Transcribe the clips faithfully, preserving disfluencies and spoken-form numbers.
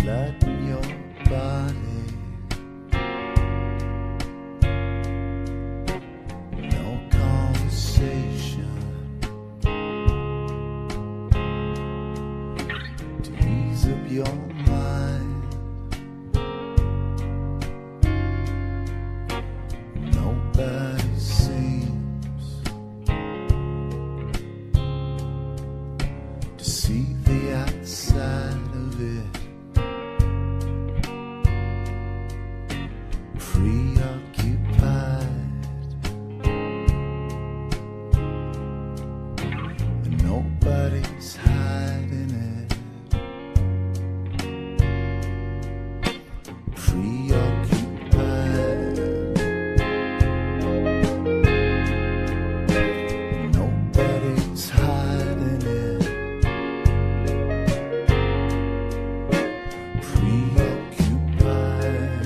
Flatten your body. No conversation to ease up your mind. Nobody seems to see the outside of it. Preoccupied, and nobody's hiding it. Preoccupied, nobody's hiding it. Preoccupied,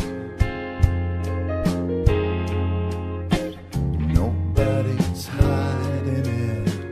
nobody's hiding it.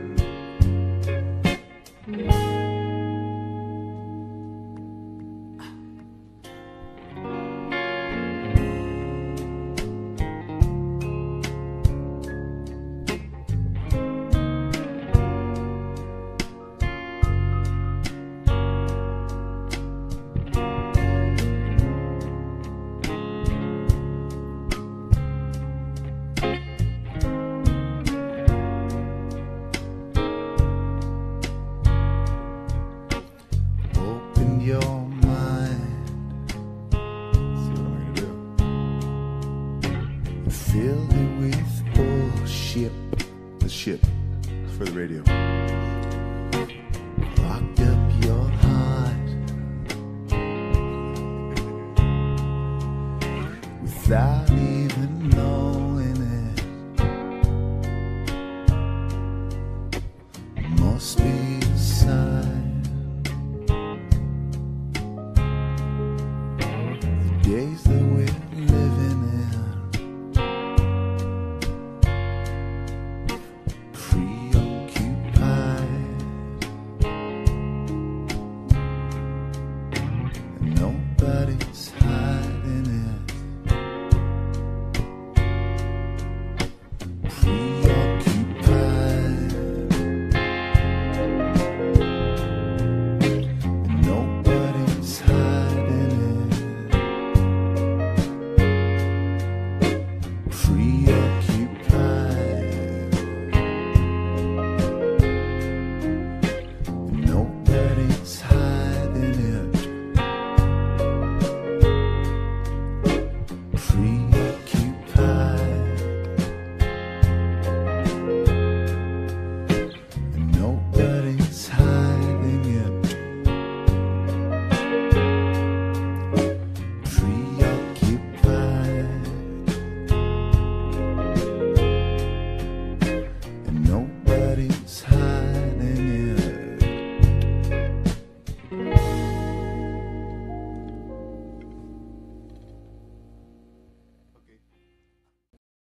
Open your mind. See what am I gonna do? Fill it with bullshit. The ship for the radio. Locked up your heart without